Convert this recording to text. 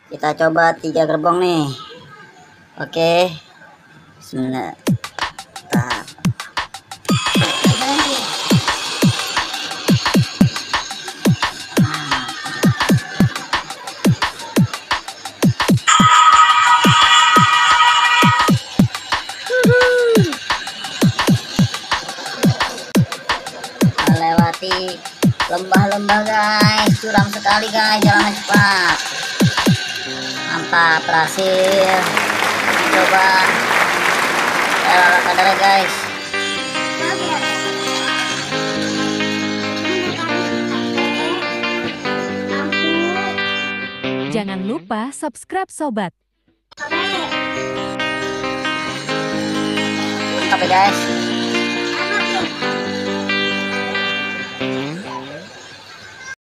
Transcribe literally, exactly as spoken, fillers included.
Kita coba tiga gerbong nih. Oke, bismillah. Nah. Melewati lembah-lembah guys, curam sekali guys, jalan cepat. Mantap, berhasil. Coba ala kadar guys. Jangan lupa subscribe sobat. Mantap ya guys.